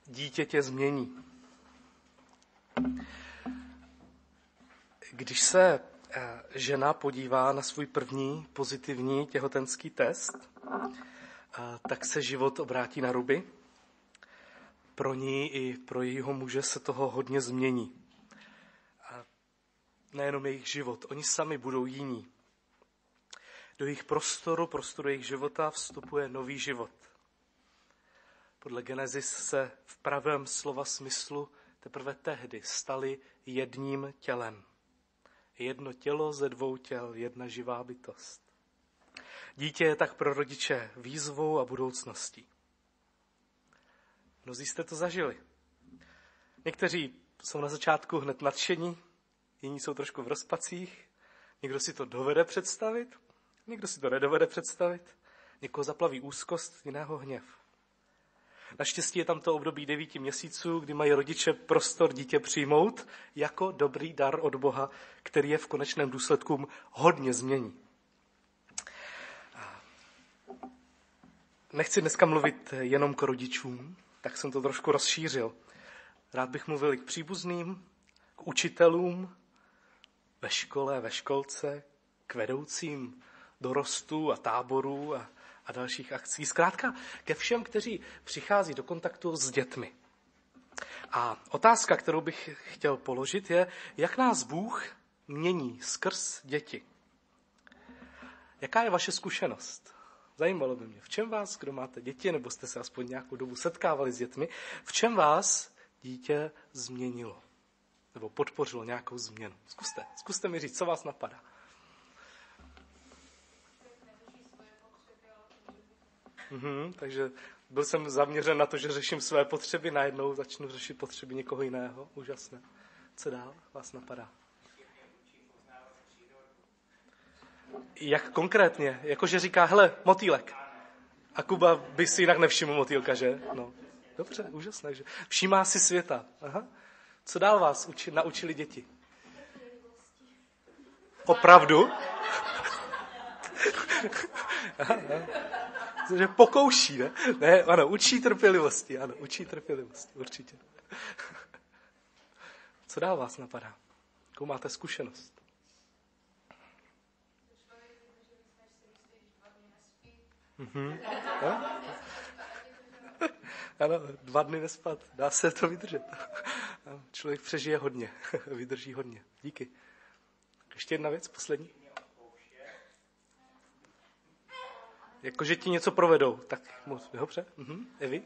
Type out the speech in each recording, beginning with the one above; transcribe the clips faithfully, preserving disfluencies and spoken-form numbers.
dítě tě změní. Když se žena podívá na svůj první pozitivní těhotenský test, tak se život obrátí na ruby. Pro ní i pro jejího muže se toho hodně změní. A nejenom jejich život, oni sami budou jiní. Do jejich prostoru, prostoru jejich života vstupuje nový život. Podle Genesis se v pravém slova smyslu teprve tehdy stali jedním tělem. Jedno tělo ze dvou těl, jedna živá bytost. Dítě je tak pro rodiče výzvou a budoucností. Mnozí jste to zažili. Někteří jsou na začátku hned nadšení, jiní jsou trošku v rozpacích, někdo si to dovede představit, někdo si to nedovede představit, někoho zaplaví úzkost, jiného hněv. Naštěstí je tam to období devíti měsíců, kdy mají rodiče prostor dítě přijmout jako dobrý dar od Boha, který je v konečném důsledku hodně změní. Nechci dneska mluvit jenom k rodičům, tak jsem to trošku rozšířil. Rád bych mluvil i k příbuzným, k učitelům, ve škole, ve školce, k vedoucím dorostů a táborů a, a dalších akcí. Zkrátka ke všem, kteří přichází do kontaktu s dětmi. A otázka, kterou bych chtěl položit, je, jak nás Bůh mění skrz děti. Jaká je vaše zkušenost? Zajímalo by mě, v čem vás, kdo máte děti, nebo jste se aspoň nějakou dobu setkávali s dětmi, v čem vás dítě změnilo? Nebo podpořilo nějakou změnu? Zkuste, zkuste mi říct, co vás napadá. Mhm, takže byl jsem zaměřen na to, že řeším své potřeby, najednou začnu řešit potřeby někoho jiného. Úžasné. Co dál vás napadá? Jak konkrétně? Jakože říká, hele, motýlek. A Kuba by si jinak nevšiml motýlka, že? No. Dobře, úžasné. Že? Všímá si světa. Aha. Co dál vás uči, naučili děti? Opravdu? Aha, aha. Že pokouší, ne? Ne, ano, učí trpělivosti, ano, učí trpělivosti, určitě. Co dál vás napadá? Jakou máte zkušenost? Mhm. No? Ano, dva dny nespat, dá se to vydržet. Člověk přežije hodně, vydrží hodně. Díky. Ještě jedna věc, poslední. Jakože ti něco provedou, tak moc, dobře. Mhm. Evi?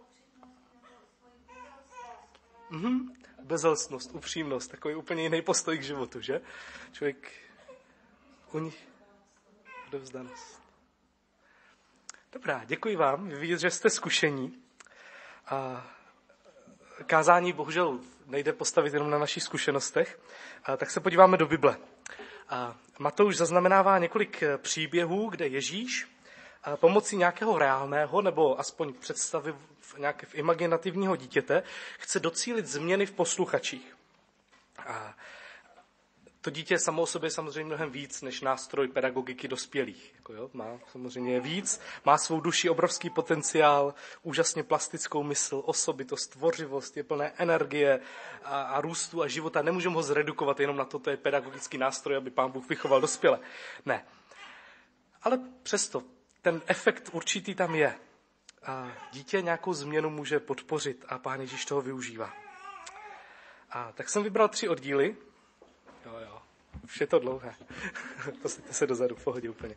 Mhm. Bezelstnost, upřímnost, takový úplně jiný postoj k životu, že? Člověk u nich odevzdanost. Dobrá, děkuji vám. Vy vidíte, že jste zkušení. A kázání bohužel nejde postavit jenom na našich zkušenostech, a tak se podíváme do Bible. A Matouš zaznamenává několik příběhů, kde Ježíš pomocí nějakého reálného nebo aspoň představy nějaké imaginativního dítěte chce docílit změny v posluchačích. A to dítě samo o sobě je samozřejmě mnohem víc než nástroj pedagogiky dospělých. Jako jo, má samozřejmě víc, má svou duši obrovský potenciál, úžasně plastickou mysl, osobitost, tvořivost, je plné energie a, a růstu a života. Nemůžeme ho zredukovat jenom na to, to je pedagogický nástroj, aby Pán Bůh vychoval dospělé. Ne. Ale přesto ten efekt určitý tam je. A dítě nějakou změnu může podpořit a Pán Ježíš toho využívá. A tak jsem vybral tři oddíly. Jo, jo, už je to dlouhé. Posaďte se dozadu, v pohodě úplně.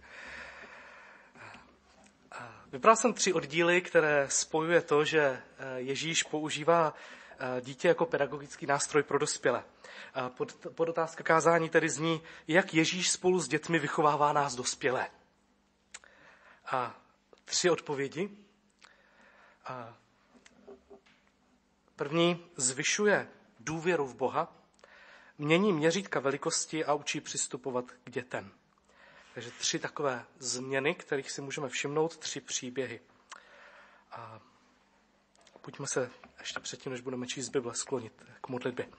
A vybral jsem tři oddíly, které spojuje to, že Ježíš používá dítě jako pedagogický nástroj pro dospělé. Pod, podotázka kázání tedy zní, jak Ježíš spolu s dětmi vychovává nás dospělé. A tři odpovědi. A první, zvyšuje důvěru v Boha, mění měřítka velikosti a učí přistupovat k dětem. Takže tři takové změny, kterých si můžeme všimnout, tři příběhy. A pojďme se ještě předtím, než budeme číst Bible, sklonit k modlitbě.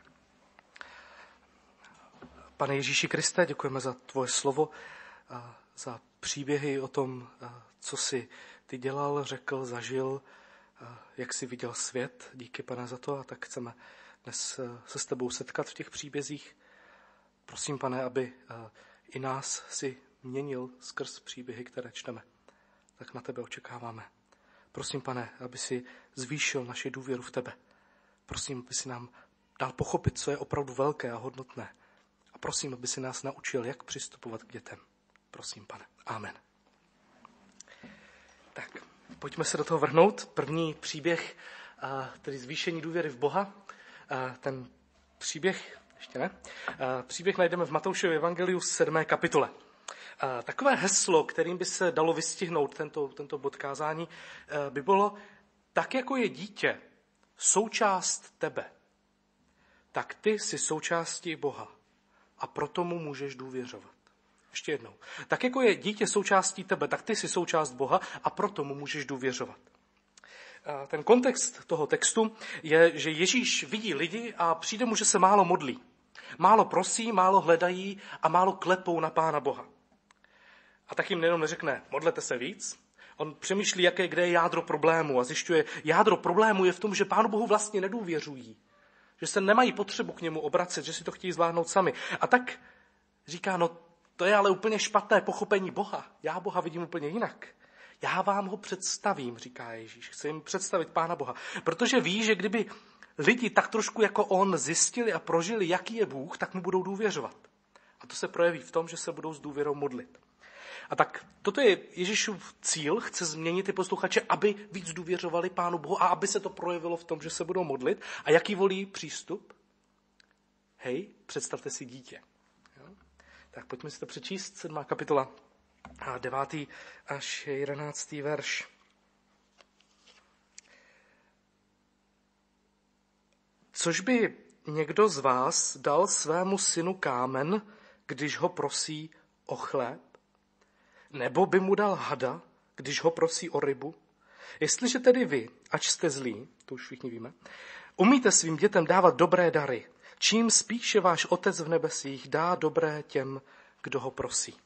Pane Ježíši Kriste, děkujeme za tvoje slovo, za příběhy o tom, co jsi ty dělal, řekl, zažil jak jsi viděl svět. Díky, Pane, za to, a tak chceme dnes se s tebou setkat v těch příbězích. Prosím, Pane, aby i nás si měnil skrz příběhy, které čteme. Tak na tebe očekáváme. Prosím, Pane, aby si zvýšil naši důvěru v tebe. Prosím, aby si nám dal pochopit, co je opravdu velké a hodnotné. A prosím, aby si nás naučil, jak přistupovat k dětem. Prosím, Pane. Amen. Tak, pojďme se do toho vrhnout. První příběh, tedy zvýšení důvěry v Boha. Ten příběh, ještě ne, příběh najdeme v Matoušově evangeliu v sedmé kapitole. Takové heslo, kterým by se dalo vystihnout tento, tento bod kázání, by bylo: tak jako je dítě součást tebe, tak ty jsi součástí Boha a proto mu můžeš důvěřovat. Ještě jednou. Tak jako je dítě součástí tebe, tak ty jsi součást Boha a proto mu můžeš důvěřovat. Ten kontext toho textu je, že Ježíš vidí lidi a přijde mu, že se málo modlí. Málo prosí, málo hledají a málo klepou na Pána Boha. A tak jim nejenom neřekne, modlete se víc. On přemýšlí, jaké, kde je jádro problému a zjišťuje, jádro problému je v tom, že Pánu Bohu vlastně nedůvěřují. Že se nemají potřebu k němu obracet, že si to chtějí zvládnout sami. A tak říká, no to je ale úplně špatné pochopení Boha. Já Boha vidím úplně jinak. Já vám ho představím, říká Ježíš. Chci jim představit Pána Boha. Protože ví, že kdyby lidi tak trošku jako on zjistili a prožili, jaký je Bůh, tak mu budou důvěřovat. A to se projeví v tom, že se budou s důvěrou modlit. A tak toto je Ježíšův cíl, chce změnit ty posluchače, aby víc důvěřovali Pánu Bohu a aby se to projevilo v tom, že se budou modlit. A jaký volí přístup? Hej, představte si dítě. Jo? Tak pojďme si to přečíst, sedmá kapitola, a devátý až jedenáctý verš. Což by někdo z vás dal svému synu kámen, když ho prosí o chléb? Nebo by mu dal hada, když ho prosí o rybu? Jestliže tedy vy, ač jste zlí, to už všichni víme, umíte svým dětem dávat dobré dary, čím spíše váš Otec v nebesích dá dobré těm, kdo ho prosí.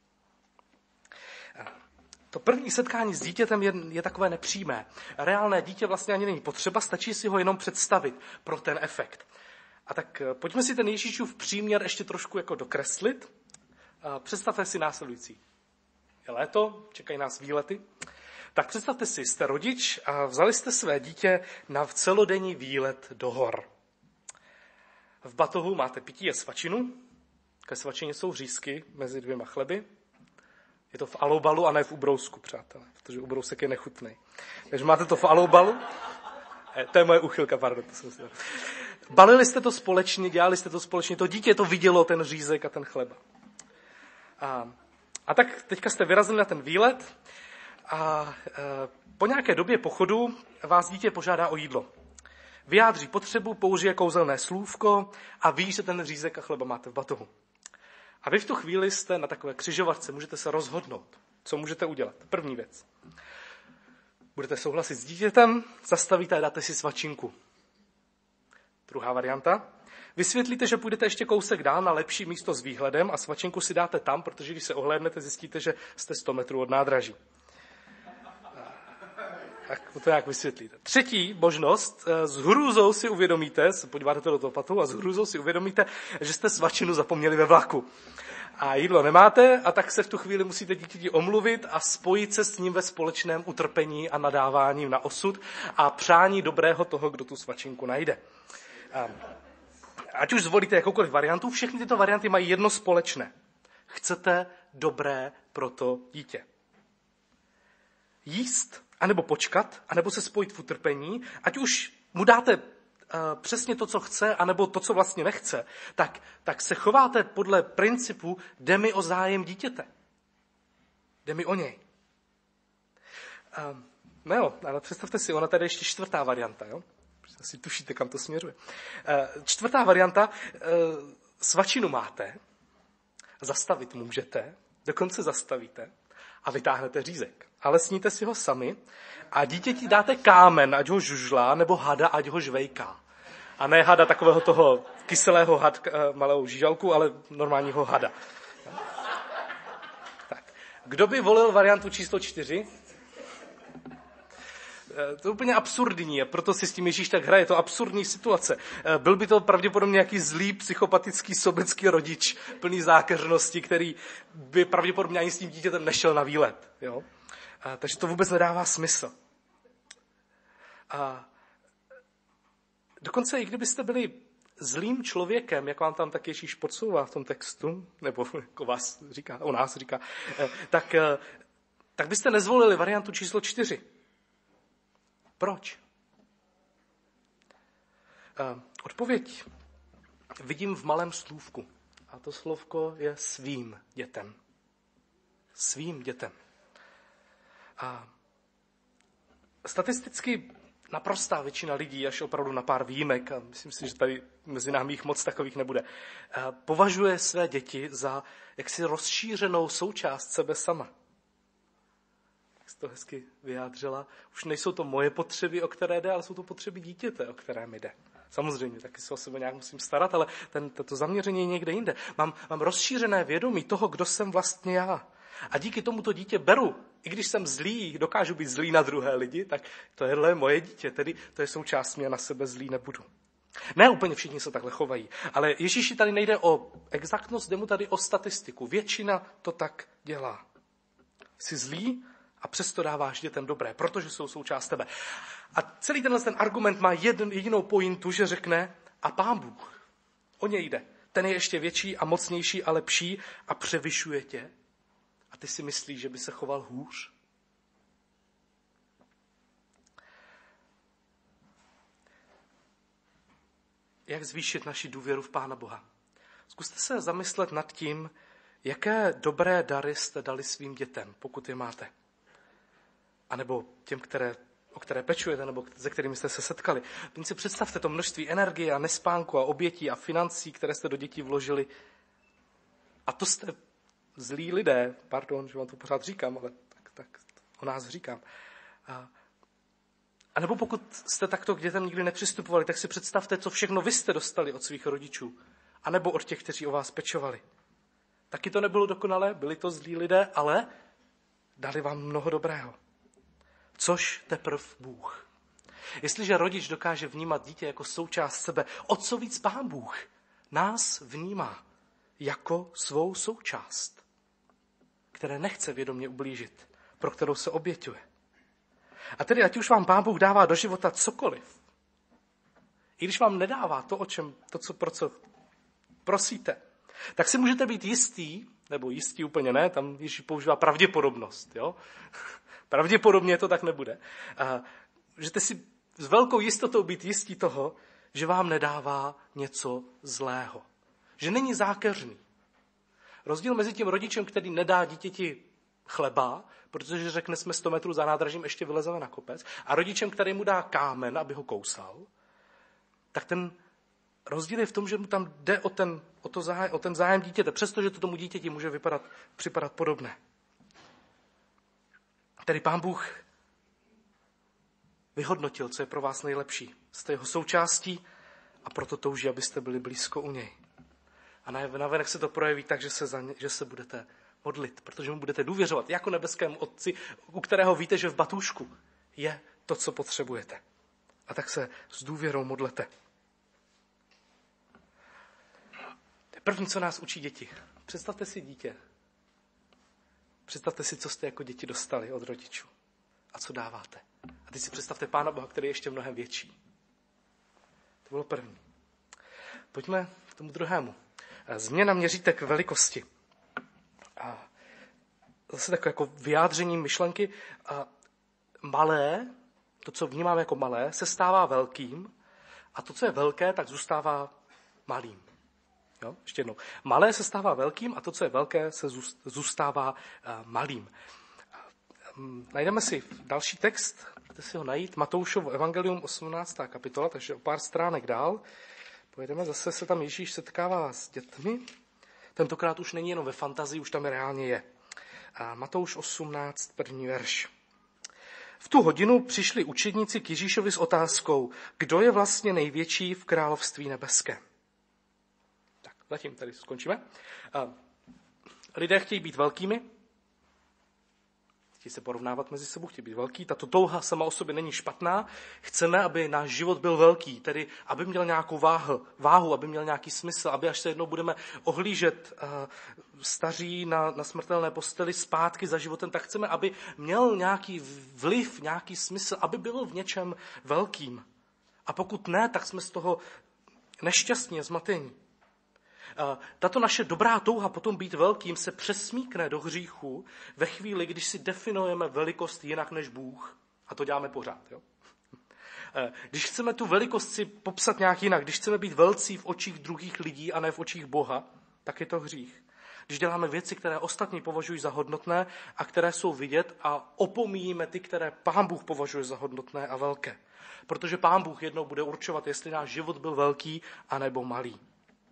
To první setkání s dítětem je, je takové nepřímé. Reálné dítě vlastně ani není potřeba, stačí si ho jenom představit pro ten efekt. A tak pojďme si ten Ježíšův příměr ještě trošku jako dokreslit. Představte si následující. Je léto, čekají nás výlety. Tak představte si, jste rodič a vzali jste své dítě na celodenní výlet do hor. V batohu máte pití a svačinu. Ke svačině jsou řízky mezi dvěma chleby. Je to v alobalu a ne v ubrousku, přátelé, protože ubrousek je nechutný. Takže máte to v alobalu. E, to je moje uchylka, pardon. To jsem si... Balili jste to společně, dělali jste to společně. To dítě to vidělo, ten řízek a ten chleba. A, a tak teďka jste vyrazili na ten výlet a e, po nějaké době pochodu vás dítě požádá o jídlo. Vyjádří potřebu, použije kouzelné slůvko a ví, že ten řízek a chleba máte v batohu. A vy v tu chvíli jste na takové křižovatce, můžete se rozhodnout, co můžete udělat. První věc. Budete souhlasit s dítětem, zastavíte a dáte si svačinku. Druhá varianta. Vysvětlíte, že půjdete ještě kousek dál na lepší místo s výhledem a svačinku si dáte tam, protože když se ohlédnete, zjistíte, že jste sto metrů od nádraží. Tak to jak vysvětlíte. Třetí možnost, s hrůzou si uvědomíte, podíváte to do toho patu a s hrůzou si uvědomíte, že jste svačinu zapomněli ve vlaku. A jídlo nemáte a tak se v tu chvíli musíte dítěti omluvit a spojit se s ním ve společném utrpení a nadávání na osud a přání dobrého toho, kdo tu svačinku najde. Ať už zvolíte jakoukoliv variantu, všechny tyto varianty mají jedno společné. Chcete dobré pro to dítě. Jíst, anebo počkat, anebo se spojit v utrpení, ať už mu dáte uh, přesně to, co chce, anebo to, co vlastně nechce, tak, tak se chováte podle principu jde mi o zájem dítěte. Jde mi o něj. Uh, no jo, ale představte si, ona tady je ještě čtvrtá varianta, jo? Asi tušíte, kam to směřuje. Uh, čtvrtá varianta, uh, svačinu máte, zastavit můžete, dokonce zastavíte a vytáhnete řízek. Ale sníte si ho sami a dítěti dáte kámen, ať ho žužlá, nebo hada, ať ho žvejká. A ne hada takového toho kyselého had, malou žížalku, ale normálního hada. Tak. Kdo by volil variantu číslo čtyři? To je úplně absurdní a proto si s tím Ježíš tak hraje. Je to absurdní situace. Byl by to pravděpodobně nějaký zlý, psychopatický, sobecký rodič, plný zákeřnosti, který by pravděpodobně ani s tím dítětem nešel na výlet. Jo? A, takže to vůbec nedává smysl. A dokonce i kdybyste byli zlým člověkem, jak vám tam tak Ježíš podsouvá v tom textu, nebo jako vás říká, o nás říká, tak, tak byste nezvolili variantu číslo čtyři. Proč? Odpověď vidím v malém slůvku. A to slovko je svým dětem. Svým dětem. A statisticky naprostá většina lidí, až opravdu na pár výjimek, a myslím si, že tady mezi námi jich moc takových nebude, považuje své děti za jaksi rozšířenou součást sebe sama. Jak jsi to hezky vyjádřila. Už nejsou to moje potřeby, o které jde, ale jsou to potřeby dítěte, o které mi jde. Samozřejmě, taky se o sebe nějak musím starat, ale ten, to zaměření je někde jinde. Mám, mám rozšířené vědomí toho, kdo jsem vlastně já. A díky tomu to dítě beru. I když jsem zlý, dokážu být zlý na druhé lidi, tak to je moje dítě, tedy to je součást mě, na sebe zlý nebudu. Ne úplně všichni se takhle chovají, ale Ježíši tady nejde o exaktnost, jde mu tady o statistiku. Většina to tak dělá. Jsi zlý a přesto dáváš dětem dobré, protože jsou součást tebe. A celý tenhle ten argument má jeden, jedinou pointu, že řekne a Pán Bůh, o něj jde. Ten je ještě větší a mocnější a lepší a převyšuje tě. A ty si myslíš, že by se choval hůř? Jak zvýšit naši důvěru v Pána Boha? Zkuste se zamyslet nad tím, jaké dobré dary jste dali svým dětem, pokud je máte. A nebo těm, které, o které pečujete, nebo se kterými jste se setkali. Teď si představte to množství energie a nespánku a obětí a financí, které jste do dětí vložili. A to jste zlí lidé, pardon, že vám to pořád říkám, ale tak, tak o nás říkám. A, a nebo pokud jste takto k dětem nikdy nepřistupovali, tak si představte, co všechno vy jste dostali od svých rodičů. A nebo od těch, kteří o vás pečovali. Taky to nebylo dokonalé, byli to zlí lidé, ale dali vám mnoho dobrého. Což teprv Bůh. Jestliže rodič dokáže vnímat dítě jako součást sebe, o co víc Pán Bůh nás vnímá jako svou součást, které nechce vědomě ublížit, pro kterou se oběťuje. A tedy, ať už vám Pán Bůh dává do života cokoliv, i když vám nedává to, o čem, to co, pro co prosíte, tak si můžete být jistý, nebo jistý úplně ne, tam Ježíš používá pravděpodobnost, jo? Pravděpodobně to tak nebude. A můžete si s velkou jistotou být jistí toho, že vám nedává něco zlého. Že není zákeřný. Rozdíl mezi tím rodičem, který nedá dítěti chleba, protože řekne, jsme sto metrů za nádražím, ještě vylezeme na kopec, a rodičem, který mu dá kámen, aby ho kousal, tak ten rozdíl je v tom, že mu tam jde o ten, o to zájem, o ten zájem dítěte, přestože to tomu dítěti může vypadat, připadat podobné. Tedy Pán Bůh vyhodnotil, co je pro vás nejlepší. Jste jeho součástí a proto touží, abyste byli blízko u něj. A navenek se to projeví tak, že se, za ně, že se budete modlit, protože mu budete důvěřovat jako nebeskému Otci, u kterého víte, že v batůžku je to, co potřebujete. A tak se s důvěrou modlete. To je první, co nás učí děti. Představte si dítě. Představte si, co jste jako děti dostali od rodičů. A co dáváte. A teď si představte Pána Boha, který je ještě mnohem větší. To bylo první. Pojďme k tomu druhému. Změna měřítek velikosti. A zase takové jako vyjádření myšlenky. A malé, to, co vnímáme jako malé, se stává velkým a to, co je velké, tak zůstává malým. Jo? Ještě jednou. Malé se stává velkým a to, co je velké, se zůstává malým. Najdeme si další text, můžete si ho najít, Matoušovo evangelium osmnáctá kapitola, takže o pár stránek dál. Pojedeme, zase se tam Ježíš setkává s dětmi. Tentokrát už není jenom ve fantazii, už tam reálně je. A Matouš osmnáct, první verš. V tu hodinu přišli učedníci k Ježíšovi s otázkou, kdo je vlastně největší v království nebeském. Tak, zatím tady skončíme. A lidé chtějí být velkými, chtějí se porovnávat mezi sebou, chtějí být velký. Tato touha sama o sobě není špatná. Chceme, aby náš život byl velký, tedy aby měl nějakou váhu, váhu, aby měl nějaký smysl, aby až se jednou budeme ohlížet uh, staří na, na smrtelné posteli zpátky za životem, tak chceme, aby měl nějaký vliv, nějaký smysl, aby byl v něčem velkým. A pokud ne, tak jsme z toho nešťastní a zmatení. Tato naše dobrá touha potom být velkým se přesmíkne do hříchu ve chvíli, když si definujeme velikost jinak než Bůh. A to děláme pořád. Jo? Když chceme tu velikost si popsat nějak jinak, když chceme být velcí v očích druhých lidí a ne v očích Boha, tak je to hřích. Když děláme věci, které ostatní považují za hodnotné a které jsou vidět a opomíjíme ty, které Pán Bůh považuje za hodnotné a velké. Protože Pán Bůh jednou bude určovat, jestli náš život byl velký anebo malý.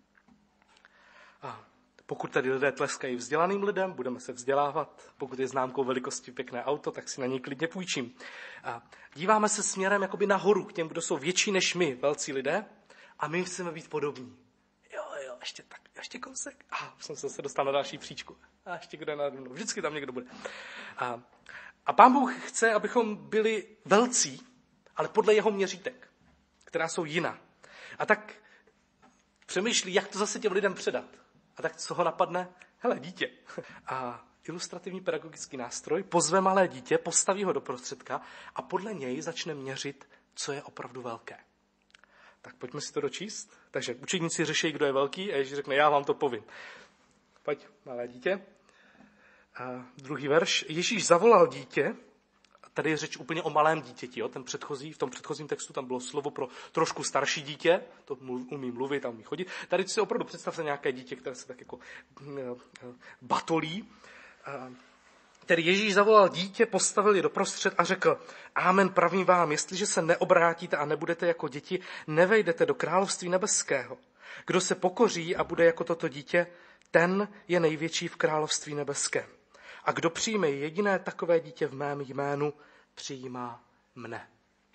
A pokud tady lidé tleskají vzdělaným lidem, budeme se vzdělávat. Pokud je známkou velikosti pěkné auto, tak si na něj klidně půjčím. A díváme se směrem jakoby nahoru k těm, kdo jsou větší než my, velcí lidé, a my chceme být podobní. Jo, jo, ještě tak, ještě kousek. A jsem se zase dostal na další příčku. A ještě kdo je nade mnou. Vždycky tam někdo bude. A, a Pán Bůh chce, abychom byli velcí, ale podle jeho měřítek, která jsou jiná. A tak přemýšlí, jak to zase těm lidem předat. A tak co ho napadne? Hele, dítě. A ilustrativní pedagogický nástroj pozve malé dítě, postaví ho do prostředka a podle něj začne měřit, co je opravdu velké. Tak pojďme si to dočíst. Takže učedníci řeší, kdo je velký a Ježíš řekne, já vám to povím. Pojď, malé dítě. A druhý verš. Ježíš zavolal dítě. Tady je řeč úplně o malém dítěti. Jo? Ten předchozí, v tom předchozím textu tam bylo slovo pro trošku starší dítě, to umí mluvit a umí chodit. Tady si opravdu představte nějaké dítě, které se tak jako batolí. Tedy Ježíš zavolal dítě, postavil je doprostřed a řekl, amen, pravím vám, jestliže se neobrátíte a nebudete jako děti, nevejdete do království nebeského. Kdo se pokoří a bude jako toto dítě, ten je největší v království nebeském. A kdo přijme jediné takové dítě v mém jménu, přijímá mne.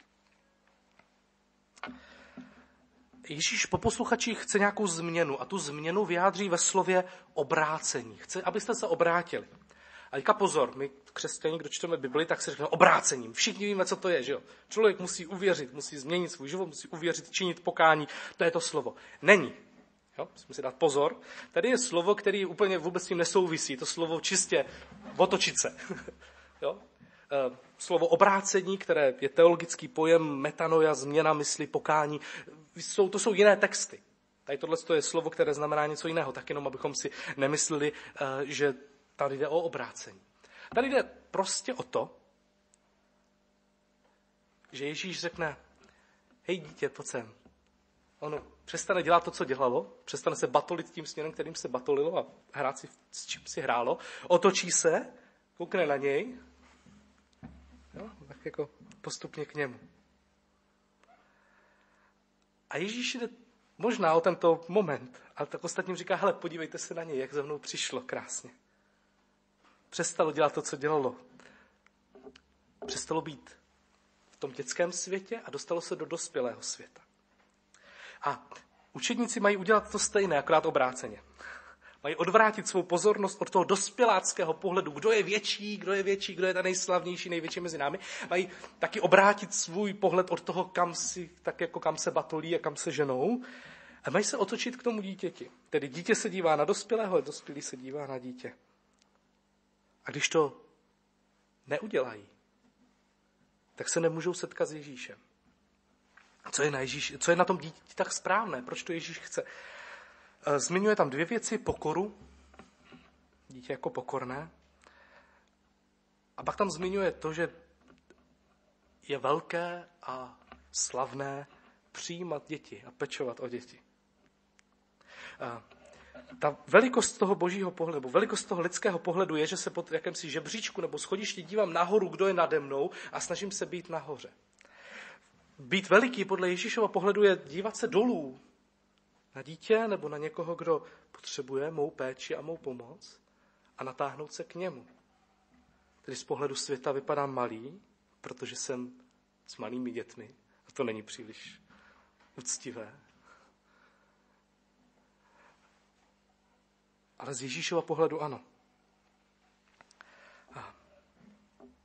Ježíš po posluchačích chce nějakou změnu a tu změnu vyjádří ve slově obrácení. Chce, abyste se obrátili. A teďka pozor, my křesťané, kdo čteme Bibli, tak se řekne obrácením. Všichni víme, co to je, že jo? Člověk musí uvěřit, musí změnit svůj život, musí uvěřit, činit pokání. To je to slovo. Není. Jo? Musíme si dát pozor. Tady je slovo, který úplně vůbec s tím nesouvisí. To slovo čistě otočit se. Jo? E, slovo obrácení, které je teologický pojem, metanoia, změna mysli, pokání. Jsou, to jsou jiné texty. Tady tohle je slovo, které znamená něco jiného. Tak jenom, abychom si nemysleli, e, že tady jde o obrácení. Tady jde prostě o to, že Ježíš řekne, hej dítě, pojď sem. Ono přestane dělat to, co dělalo, přestane se batolit tím směrem, kterým se batolilo a hrát si, s čím si hrálo, otočí se, koukne na něj, jo, tak jako postupně k němu. A Ježíš jde možná o tento moment, ale tak ostatním říká, hele, podívejte se na něj, jak za mnou přišlo krásně. Přestalo dělat to, co dělalo. Přestalo být v tom dětském světě a dostalo se do dospělého světa. A učedníci mají udělat to stejné, akorát obráceně. Mají odvrátit svou pozornost od toho dospěláckého pohledu, kdo je větší, kdo je větší, kdo je ta nejslavnější, největší mezi námi. Mají taky obrátit svůj pohled od toho, kam si, tak jako kam se batolí a kam se ženou. A mají se otočit k tomu dítěti. Tedy dítě se dívá na dospělého, a dospělý se dívá na dítě. A když to neudělají, tak se nemůžou setkat s Ježíšem. Co je na, Ježíš, co je na tom dítěti tak správné? Proč to Ježíš chce? Zmiňuje tam dvě věci. Pokoru. Dítě jako pokorné. A pak tam zmiňuje to, že je velké a slavné přijímat děti a pečovat o děti. A ta velikost toho božího pohledu, nebo velikost toho lidského pohledu je, že se pod jakémsi žebříčku nebo schodišti dívám nahoru, kdo je nade mnou a snažím se být nahoře. Být veliký podle Ježíšova pohledu je dívat se dolů na dítě nebo na někoho, kdo potřebuje mou péči a mou pomoc a natáhnout se k němu. Tedy z pohledu světa vypadám malý, protože jsem s malými dětmi a to není příliš úctivé. Ale z Ježíšova pohledu ano. A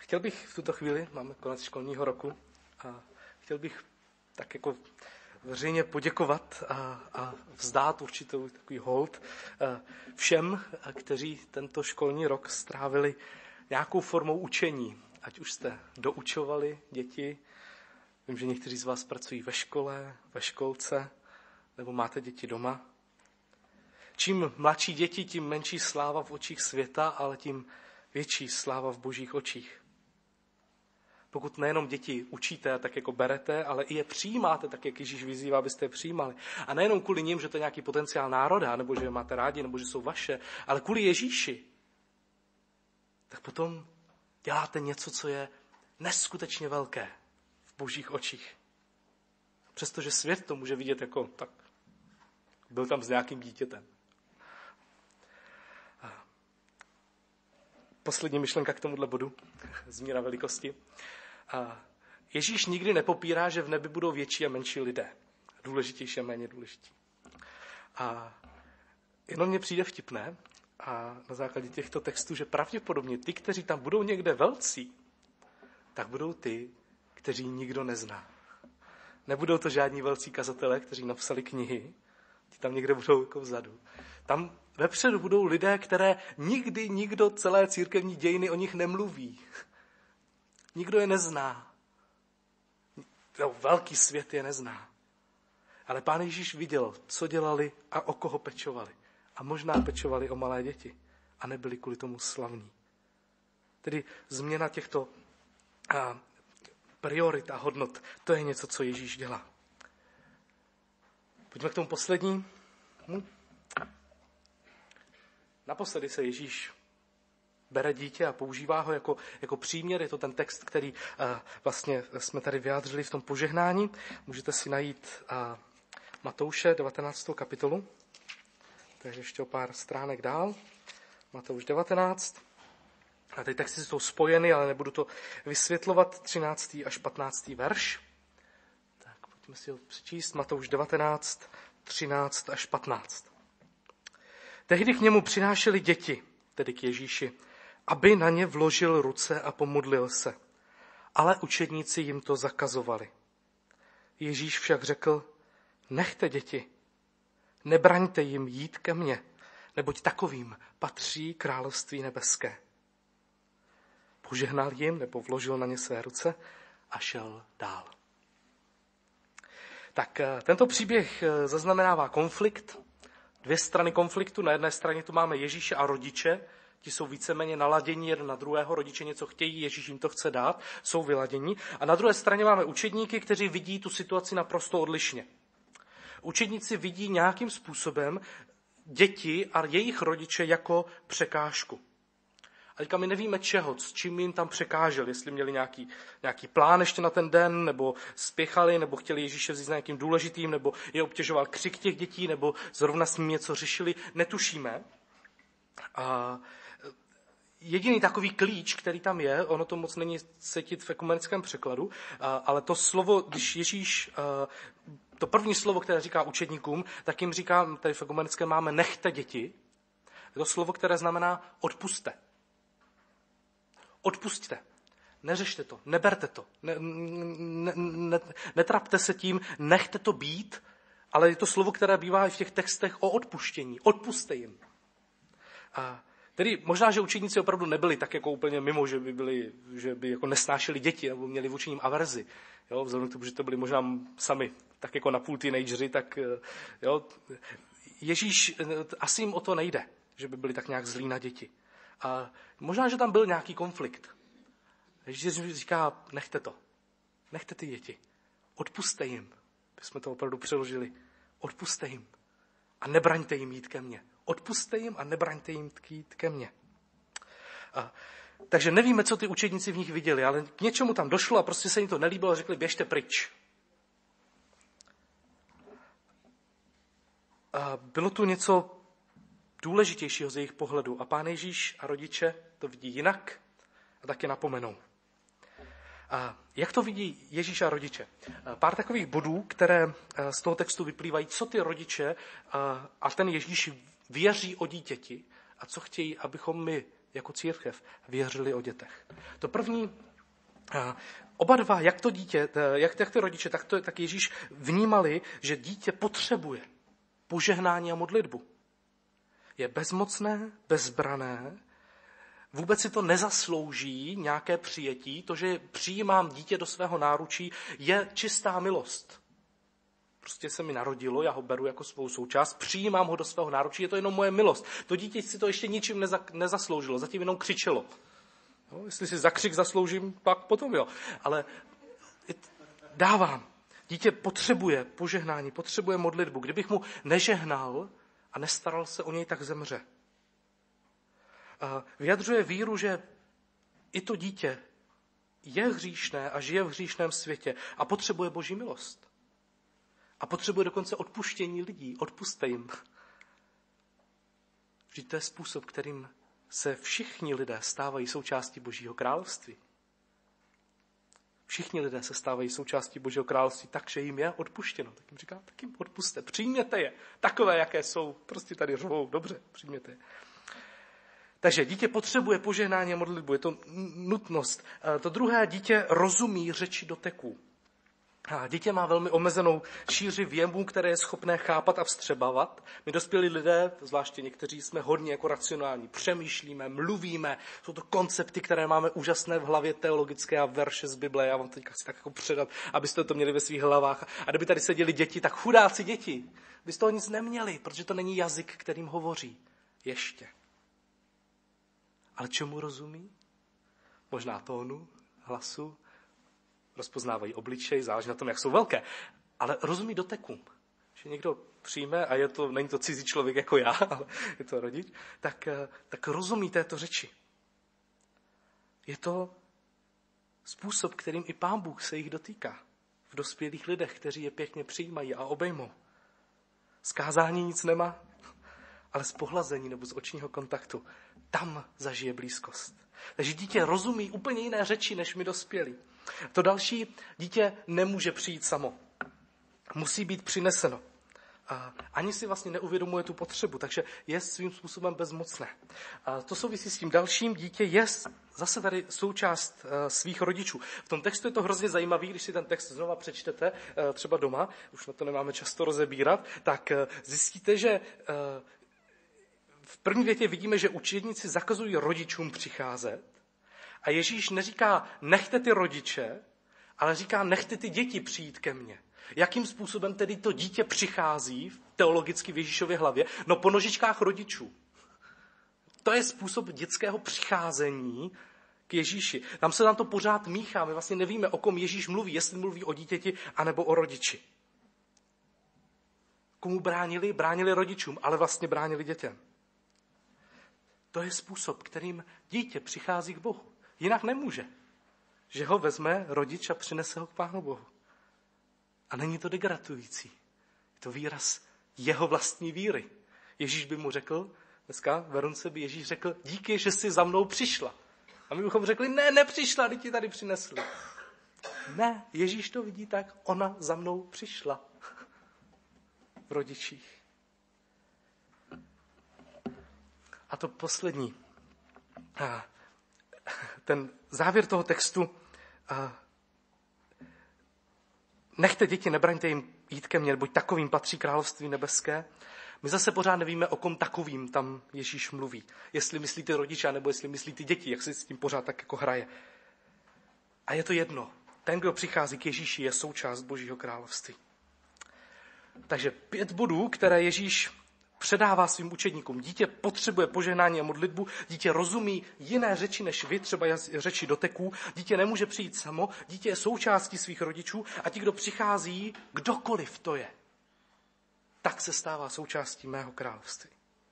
chtěl bych v tuto chvíli, máme konec školního roku, a chtěl bych tak jako veřejně poděkovat a, a vzdát určitou takový hold všem, kteří tento školní rok strávili nějakou formou učení. Ať už jste doučovali děti, vím, že někteří z vás pracují ve škole, ve školce, nebo máte děti doma. Čím mladší děti, tím menší sláva v očích světa, ale tím větší sláva v božích očích. Pokud nejenom děti učíte, tak jako berete, ale i je přijímáte, tak jak Ježíš vyzývá, abyste je přijímali. A nejenom kvůli nim, že to je nějaký potenciál národa, nebo že je máte rádi, nebo že jsou vaše, ale kvůli Ježíši. Tak potom děláte něco, co je neskutečně velké v božích očích. Přestože svět to může vidět jako, tak byl tam s nějakým dítětem. Poslední myšlenka k tomuhle bodu, z míra velikosti. Ježíš nikdy nepopírá, že v nebi budou větší a menší lidé. Důležitější a méně důležití. A jenom mně přijde vtipné, a na základě těchto textů, že pravděpodobně ty, kteří tam budou někde velcí, tak budou ty, kteří nikdo nezná. Nebudou to žádní velcí kazatelé, kteří napsali knihy, ti tam někde budou jako vzadu. Tam vepředu budou lidé, které nikdy nikdo celé církevní dějiny o nich nemluví. Nikdo je nezná. No, velký svět je nezná. Ale Pán Ježíš viděl, co dělali a o koho pečovali. A možná pečovali o malé děti a nebyli kvůli tomu slavní. Tedy změna těchto a, priorit a hodnot, to je něco, co Ježíš dělá. Pojďme k tomu poslední. Hm? Naposledy se Ježíš bere dítě a používá ho jako, jako příměr. Je to ten text, který a, vlastně jsme tady vyjádřili v tom požehnání. Můžete si najít a, Matouše devatenáctou kapitolu. Takže ještě o pár stránek dál. Matouš devatenáct. A ty texty jsou spojeny, ale nebudu to vysvětlovat. třináctý až patnáctý verš. Tak pojďme si ho přečíst. Matouš devatenáct, třináct až patnáct. Tehdy k němu přinášeli děti, tedy k Ježíši, aby na ně vložil ruce a pomodlil se. Ale učedníci jim to zakazovali. Ježíš však řekl, nechte děti, nebraňte jim jít ke mně, neboť takovým patří království nebeské. Požehnal jim, nebo vložil na ně své ruce a šel dál. Tak tento příběh zaznamenává konflikt, dvě strany konfliktu. Na jedné straně tu máme Ježíše a rodiče, ti jsou víceméně naladění jeden na druhého, rodiče něco chtějí, Ježíš jim to chce dát, jsou vyladění. A na druhé straně máme učedníky, kteří vidí tu situaci naprosto odlišně. Učedníci vidí nějakým způsobem děti a jejich rodiče jako překážku. A teďka my nevíme čeho, s čím jim tam překáželi, jestli měli nějaký, nějaký plán ještě na ten den, nebo spěchali, nebo chtěli Ježíše vzít s nějakým důležitým, nebo je obtěžoval křik těch dětí, nebo zrovna s ním něco řešili, netušíme. A jediný takový klíč, který tam je, ono to moc není cítit v ekumenickém překladu, ale to slovo, když Ježíš, to první slovo, které říká učedníkům, tak jim říká, tady v ekumenickém máme nechte děti, je to slovo, které znamená odpusťte. Odpusťte. Neřešte to, neberte to, ne, ne, ne, netrapte se tím, nechte to být, ale je to slovo, které bývá i v těch textech o odpuštění. Odpusťte jim. A tedy možná, že učedníci opravdu nebyli tak jako úplně mimo, že by, byli, že by jako nesnášeli děti nebo měli vůči nim averzi. Jo, vzhledem k tomu, že to byli možná sami tak jako napůl teenageři, tak jo, Ježíš, asi jim o to nejde, že by byli tak nějak zlí na děti. A možná, že tam byl nějaký konflikt. Ježíš říká, nechte to. Nechte ty děti. Odpusťte jim. My jsme to opravdu přeložili. Odpusťte jim. A nebraňte jim jít ke mně. Odpusťte jim a nebraňte jim jít ke mně. A, takže nevíme, co ty učedníci v nich viděli, ale k něčemu tam došlo a prostě se jim to nelíbilo a řekli, běžte pryč. A bylo tu něco důležitějšího z jejich pohledu. A Pán Ježíš a rodiče to vidí jinak a taky napomenou. A jak to vidí Ježíš a rodiče? Pár takových bodů, které z toho textu vyplývají, co ty rodiče a ten Ježíš věří o dítěti a co chtějí, abychom my jako církev věřili o dětech. To první, oba dva, jak to dítě, jak, jak ty rodiče, tak, to, tak Ježíš vnímali, že dítě potřebuje požehnání a modlitbu. Je bezmocné, bezbrané, vůbec si to nezaslouží nějaké přijetí. To, že přijímám dítě do svého náručí, je čistá milost. Prostě se mi narodilo, já ho beru jako svou součást, přijímám ho do svého náručí, je to jenom moje milost. To dítě si to ještě ničím neza, nezasloužilo, zatím jenom křičelo. Jo, jestli si za křik zasloužím, pak potom jo. Ale dávám. Dítě potřebuje požehnání, potřebuje modlitbu. Kdybych mu nežehnal a nestaral se o něj, tak zemře. A vyjadřuje víru, že i to dítě je hříšné a žije v hříšném světě a potřebuje Boží milost. A potřebuje dokonce odpuštění lidí. Odpusťte jim. Vždyť to je způsob, kterým se všichni lidé stávají součástí Božího království. Všichni lidé se stávají součástí Božího království tak, že jim je odpuštěno. Tak jim říká, tak jim odpusťte, přijměte je. Takové, jaké jsou, prostě tady řvou, dobře, přijměte je. Takže dítě potřebuje požehnání a modlitbu, je to nutnost. To druhé, dítě rozumí řeči doteků. A dítě má velmi omezenou šíři věmů, které je schopné chápat a vstřebávat. My dospělí lidé, zvláště někteří, jsme hodně jako racionální. Přemýšlíme, mluvíme, jsou to koncepty, které máme úžasné v hlavě, teologické a verše z Bible. Já vám teď chci tak jako předat, abyste to měli ve svých hlavách. A kdyby tady seděli děti, tak chudáci děti, by z toho nic neměli, protože to není jazyk, kterým hovoří. Ještě. Ale čemu rozumí? Možná tónu, hlasu, rozpoznávají obličej, záleží na tom, jak jsou velké. Ale rozumí dotekům. Že někdo přijme, a je to, není to cizí člověk jako já, ale je to rodič, tak, tak rozumí této řeči. Je to způsob, kterým i Pán Bůh se jich dotýká. V dospělých lidech, kteří je pěkně přijímají a obejmou. Z kázání nic nemá, ale z pohlazení nebo z očního kontaktu. Tam zažije blízkost. Takže dítě rozumí úplně jiné řeči, než my dospělí. To další, dítě nemůže přijít samo. Musí být přineseno. A ani si vlastně neuvědomuje tu potřebu, takže je svým způsobem bezmocné. A to souvisí s tím dalším, dítě je zase tady součást svých rodičů. V tom textu je to hrozně zajímavý, když si ten text znova přečtete, třeba doma, už na to nemáme často rozebírat, tak zjistíte, že v první větě vidíme, že učedníci zakazují rodičům přicházet a Ježíš neříká nechte ty rodiče, ale říká nechte ty děti přijít ke mně. Jakým způsobem tedy to dítě přichází teologicky v Ježíšově hlavě? No po nožičkách rodičů. To je způsob dětského přicházení k Ježíši. Tam se nám to pořád míchá, my vlastně nevíme, o kom Ježíš mluví, jestli mluví o dítěti anebo o rodiči. Komu bránili? Bránili rodičům, ale vlastně bránili dětem. To je způsob, kterým dítě přichází k Bohu. Jinak nemůže. Že ho vezme rodič a přinese ho k Pánu Bohu. A není to degradující. Je to výraz jeho vlastní víry. Ježíš by mu řekl, dneska v Verunce by Ježíš řekl, díky, že jsi za mnou přišla. A my bychom řekli, ne, nepřišla, teď ti tady přinesli. Ne, Ježíš to vidí tak, ona za mnou přišla. V rodičích. A to poslední. Ten závěr toho textu. Nechte děti, nebraňte jim jít ke mně, neboť takovým patří království nebeské. My zase pořád nevíme, o kom takovým tam Ježíš mluví. Jestli myslí ty rodiče, nebo jestli myslí ty děti, jak si s tím pořád tak jako hraje. A je to jedno. Ten, kdo přichází k Ježíši, je součást Božího království. Takže pět bodů, které Ježíš předává svým učedníkům. Dítě potřebuje požehnání a modlitbu, dítě rozumí jiné řeči než vy, třeba řeči doteků, dítě nemůže přijít samo, dítě je součástí svých rodičů a ti, kdo přichází, kdokoliv to je, tak se stává součástí mého království.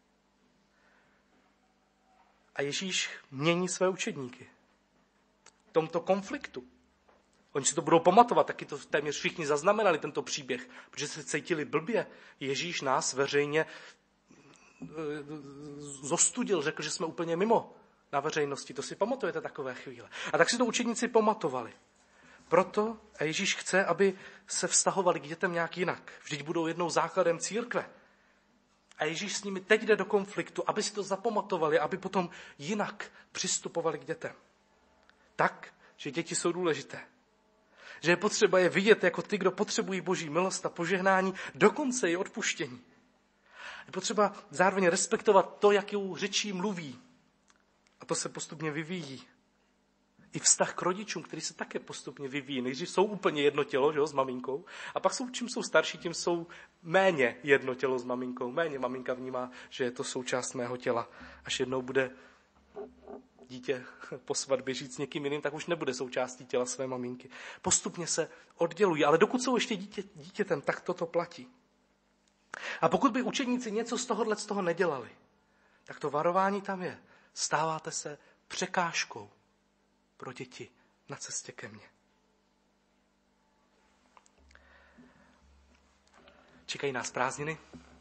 A Ježíš mění své učedníky v tomto konfliktu. Oni si to budou pamatovat, taky to téměř všichni zaznamenali, tento příběh, protože se cítili blbě. Ježíš nás veřejně zostudil, řekl, že jsme úplně mimo na veřejnosti. To si pamatujete takové chvíle. A tak si to učedníci pamatovali. Proto Ježíš chce, aby se vztahovali k dětem nějak jinak. Vždyť budou jednou základem církve. A Ježíš s nimi teď jde do konfliktu, aby si to zapamatovali, aby potom jinak přistupovali k dětem. Tak, že děti jsou důležité. Že je potřeba je vidět jako ty, kdo potřebují Boží milost a požehnání, dokonce i odpuštění. Je potřeba zároveň respektovat to, jakou řečí mluví. A to se postupně vyvíjí. I vztah k rodičům, který se také postupně vyvíjí. Nejdřív jsou úplně jedno tělo, že jo, s maminkou, a pak jsou, čím jsou starší, tím jsou méně jedno tělo s maminkou. Méně maminka vnímá, že je to součást mého těla. Až jednou bude dítě po svatbě žít s někým jiným, tak už nebude součástí těla své maminky. Postupně se oddělují, ale dokud jsou ještě dítě, dítětem, tak toto platí. A pokud by učedníci něco z tohohle z toho nedělali, tak to varování tam je. Stáváte se překážkou pro děti na cestě ke mně. Čekají nás prázdniny.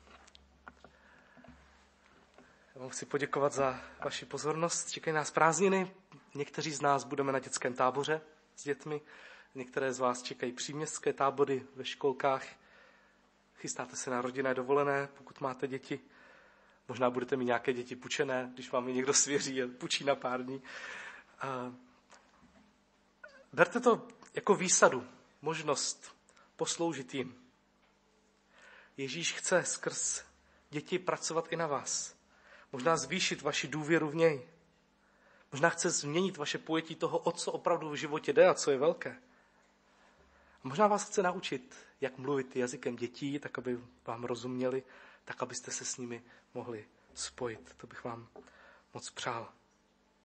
Já vám chci poděkovat za vaši pozornost. Čekají nás prázdniny. Někteří z nás budeme na dětském táboře s dětmi. Některé z vás čekají příměstské tábory ve školkách. Chystáte se na rodinné dovolené, pokud máte děti. Možná budete mít nějaké děti půjčené, když vám je někdo svěří a půjčí na pár dní. A berte to jako výsadu, možnost posloužit jim. Ježíš chce skrz děti pracovat i na vás. Možná zvýšit vaši důvěru v něj. Možná chce změnit vaše pojetí toho, o co opravdu v životě jde a co je velké. A možná vás chce naučit, jak mluvit jazykem dětí, tak aby vám rozuměli, tak abyste se s nimi mohli spojit. To bych vám moc přál.